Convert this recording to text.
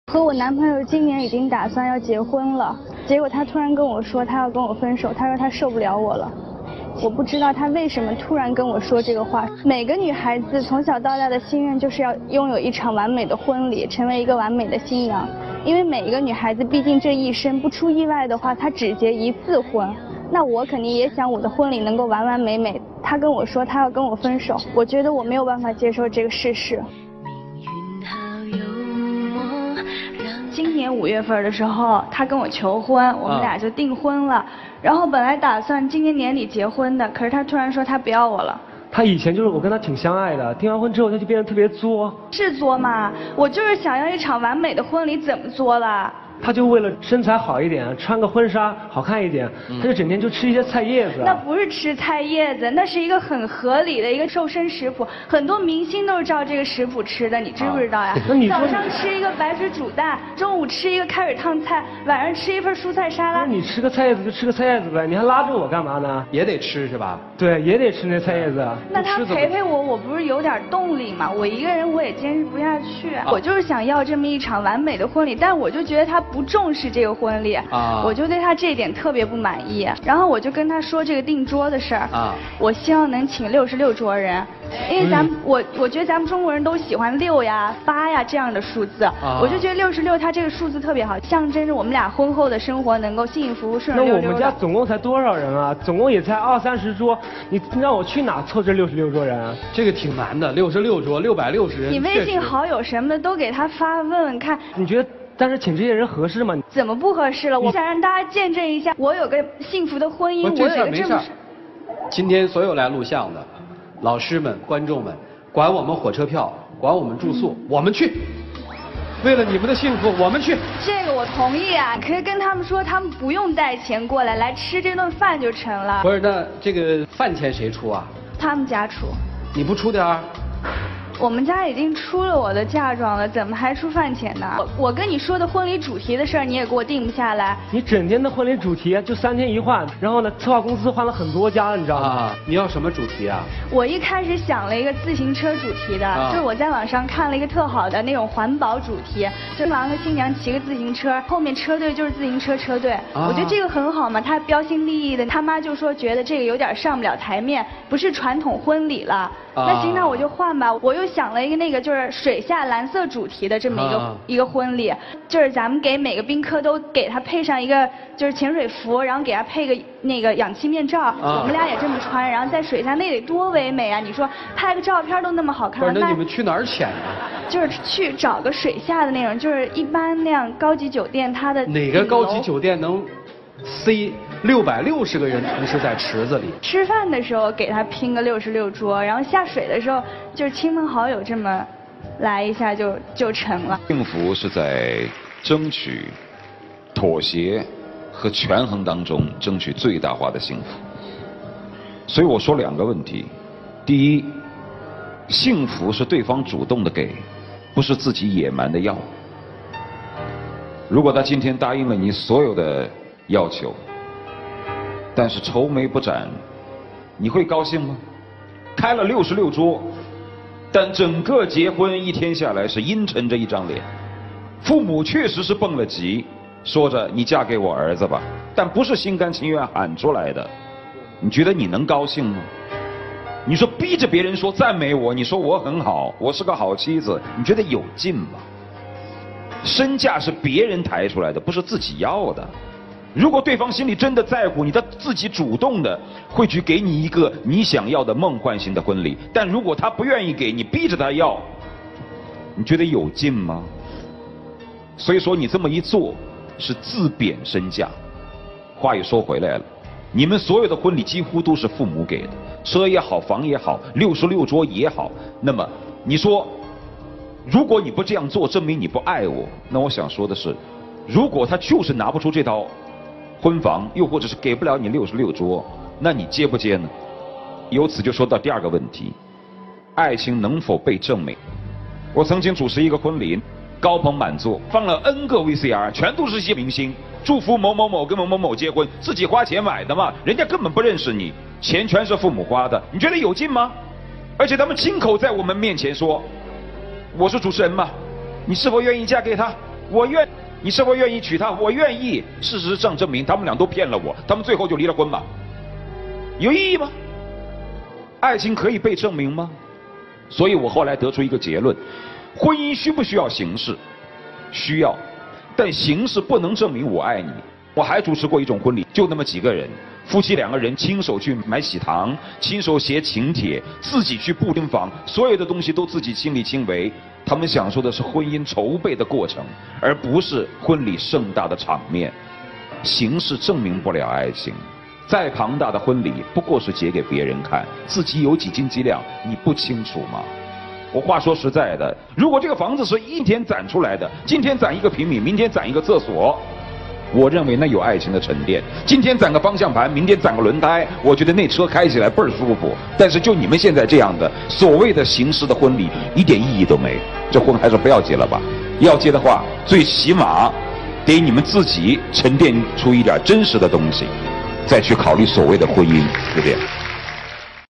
和我男朋友今年已经打算要结婚了，结果他突然跟我说他要跟我分手，他说他受不了我了。我不知道他为什么突然跟我说这个话。每个女孩子从小到大的心愿就是要拥有一场完美的婚礼，成为一个完美的新娘。因为每一个女孩子毕竟这一生不出意外的话，她只结一次婚。那我肯定也想我的婚礼能够完完美美。他跟我说他要跟我分手，我觉得我没有办法接受这个事实。今年5月份的时候，他跟我求婚，我们俩就订婚了。然后本来打算今年年底结婚的，可是他突然说他不要我了。 他以前就是我跟他挺相爱的，订完婚之后他就变得特别作。 是作吗？我就是想要一场完美的婚礼，怎么作了？ 他就为了身材好一点，穿个婚纱好看一点，他就整天就吃一些菜叶子。 那不是吃菜叶子，那是一个很合理的一个瘦身食谱，很多明星都是照这个食谱吃的，你知不知道呀？早上吃一个白水煮蛋，中午吃一个开水烫菜，晚上吃一份蔬菜沙拉。 那你吃个菜叶子就吃个菜叶子呗，你还拉着我干嘛呢？ 也得吃是吧？ 对，也得吃那菜叶子。 那他陪陪我，我不是有点动力吗？我一个人我也坚持不下去。我就是想要这么一场完美的婚礼，但我就觉得他不重视这个婚礼，我就对他这一点特别不满意。然后我就跟他说这个订桌的事儿，我希望能请66桌人，因为我觉得咱们中国人都喜欢6呀、8呀这样的数字，我就觉得66它这个数字特别好，象征着我们俩婚后的生活能够幸福顺溜溜的。 那我们家总共才多少人啊？总共也才20-30桌，你让我去哪凑这66桌人啊？ 这个挺难的，66桌660人。 你微信好友什么的都给他发问问看。 你觉得？但是请这些人合适吗？ 怎么不合适了？我想让大家见证一下，我有个幸福的婚姻，我有一个没事。今天所有来录像的老师们、观众们，管我们火车票，管我们住宿，我们去。为了你们的幸福，我们去。 这个我同意啊，可是跟他们说，他们不用带钱过来，来吃这顿饭就成了。 不是，那这个饭钱谁出啊？ 他们家出。 你不出点儿？ 我们家已经出了我的嫁妆了，怎么还出饭钱呢？我跟你说的婚礼主题的事儿，你也给我定不下来。 你整天的婚礼主题就3天一换，然后呢，策划公司换了很多家，你知道吗？ 你要什么主题啊？ 我一开始想了一个自行车主题的，就是我在网上看了一个特好的那种环保主题，新郎和新娘骑个自行车，后面车队就是自行车车队。我觉得这个很好嘛，他标新立异的。他妈就说觉得这个有点上不了台面，不是传统婚礼了。那行，那我就换吧。我又想了一个那个就是水下蓝色主题的这么一个婚礼，就是咱们给每个宾客都给他配上一个就是潜水服，然后给他配个那个氧气面罩，我们俩也这么穿，然后在水下那得多唯美啊！你说拍个照片都那么好看。 不是，那你们去哪儿潜啊？ 就是去找个水下的那种，就是一般那样高级酒店它的。 哪个高级酒店能塞660个人同时在池子里？ 吃饭的时候给他拼个66桌，然后下水的时候就是亲朋好友这么来一下就成了。 幸福是在争取、妥协和权衡当中争取最大化的幸福。所以我说2个问题：第一，幸福是对方主动的给，不是自己野蛮的要。如果他今天答应了你所有的要求，但是愁眉不展，你会高兴吗？开了66桌，但整个结婚1天下来是阴沉着一张脸，父母确实是蹦了急，说着你嫁给我儿子吧，但不是心甘情愿喊出来的。你觉得你能高兴吗？你说逼着别人说赞美我，你说我很好，我是个好妻子，你觉得有劲吗？身价是别人抬出来的，不是自己要的。如果对方心里真的在乎你，他自己主动的会去给你一个你想要的梦幻型的婚礼。但如果他不愿意给你，逼着他要，你觉得有劲吗？所以说你这么一做是自贬身价。话又说回来了，你们所有的婚礼几乎都是父母给的，车也好，房也好，66桌也好。那么你说，如果你不这样做，证明你不爱我，那我想说的是，如果他就是拿不出这套婚房，又或者是给不了你66桌，那你接不接呢？由此就说到第2个问题：爱情能否被证明？我曾经主持一个婚礼，高朋满座，放了 N 个 VCR， 全都是一些明星，祝福某某某跟某某某结婚，自己花钱买的嘛，人家根本不认识你，钱全是父母花的，你觉得有劲吗？而且他们亲口在我们面前说，我是主持人嘛，你是否愿意嫁给他？ 我愿，你是否愿意娶她？我愿意。事实上证明他们俩都骗了我，他们最后就离了婚嘛。有意义吗？爱情可以被证明吗？所以我后来得出一个结论：婚姻需不需要形式？需要，但形式不能证明我爱你。我还主持过一种婚礼，就那么几个人，夫妻2个人亲手去买喜糖，亲手写请帖，自己去布婚房，所有的东西都自己亲力亲为。他们享受的是婚姻筹备的过程，而不是婚礼盛大的场面。形式证明不了爱情，再庞大的婚礼不过是结给别人看，自己有几斤几两你不清楚吗？我话说实在的，如果这个房子是一天攒出来的，今天攒1个平米，明天攒1个厕所，我认为那有爱情的沉淀。今天攒个方向盘，明天攒个轮胎，我觉得那车开起来倍儿舒服。但是就你们现在这样的所谓的形式的婚礼，一点意义都没。这婚还是不要结了吧。要结的话，最起码得你们自己沉淀出一点真实的东西，再去考虑所谓的婚姻，对不对？